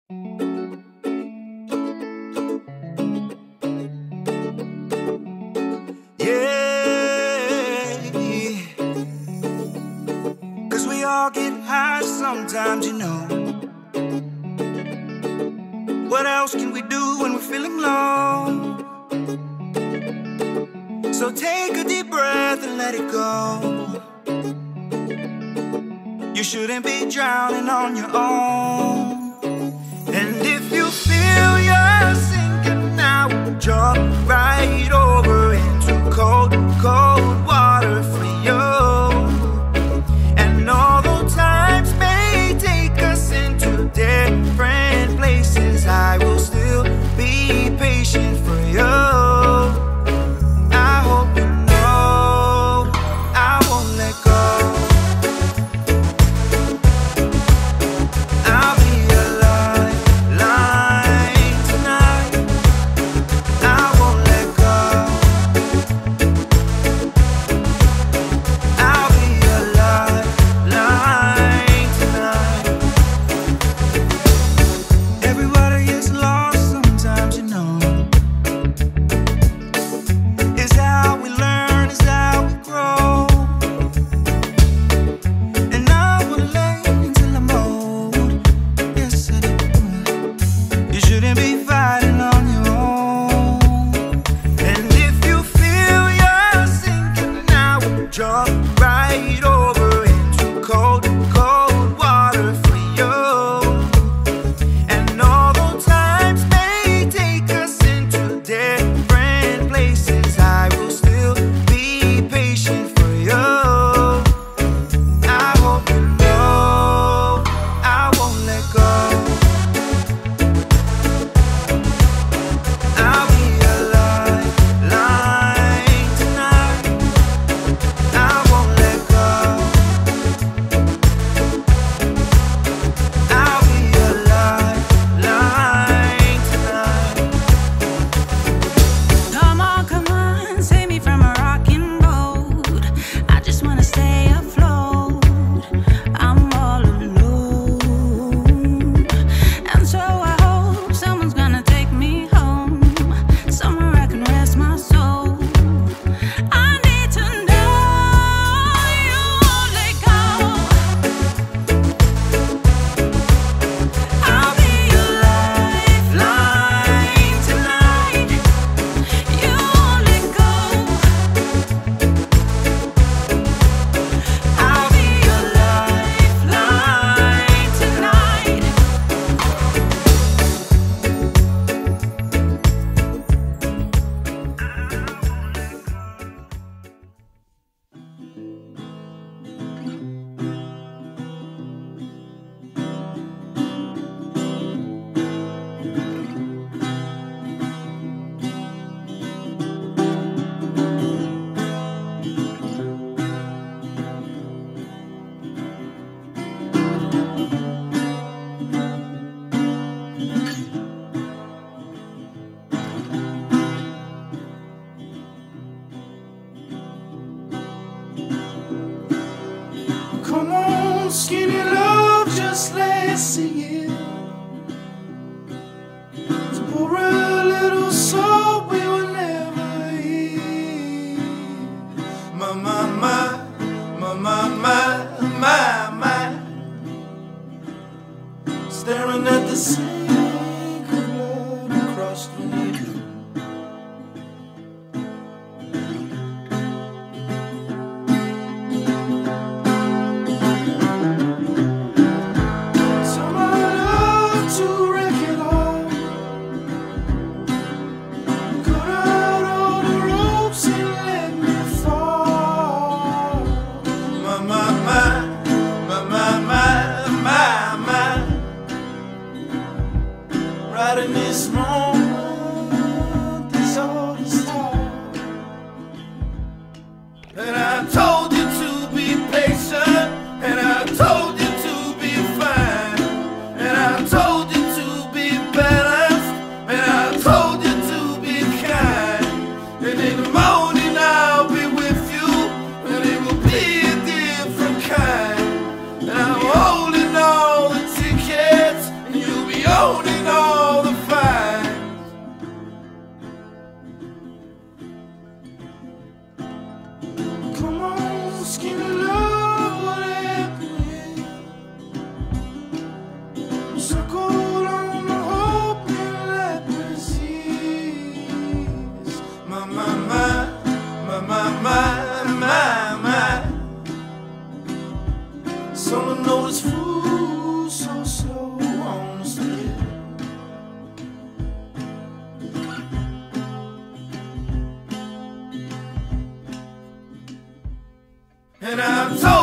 Cause we all get high sometimes, you know. What else can we do when we're feeling low? So take a deep breath and let it go. You shouldn't be drowning on your own. And if you feel you're sinking now, jump right over into cold, cold water for you. And although times may take us into different places, I will still be patient for you. I hope you know I won't let go. I'll be a lifeline tonight. I won't let go. I'll be a lifeline tonight. Everybody gets lost sometimes, you know. It's how we learn, it's how we grow. And I wanna lay until I'm old. Yes, I do. You shouldn't be fighting on your own. And if you feel you're sinking now, jump right over into cold, cold water for you. And although times may take us into different places, I will still be patient for you. I hope you know I won't let go. I'll be a lifeline tonight. I won't let go. I'll be a lifeline tonight. Come on, save me from a rocking boat. I just wanna stay afloat. I'm all alone, and so I hope someone's gonna take me home, somewhere I can rest my soul. I need to know you won't let go. I'll be your lifeline tonight. You won't let go. I'll be your lifeline tonight. Come on, skinny love, just let's sing it. So pour a little salt we will never eat. My, my, my, my, my, my, my, my. Staring at the sink of blood across the knee. Right in this moment, this all is time. And I told you to be patient, and I told you to be fine, and I told you to be balanced, and I told you to be kind. And in the morning I'll be with you, and it will be a different kind. And I'm holding all the tickets, and you'll be holding holding all the facts. Come on, skinny love, what happened? Circle on the hope and leprosies. My, my, my, my, my, my, my. Someone noticed food so slow on the stairs. And I'm told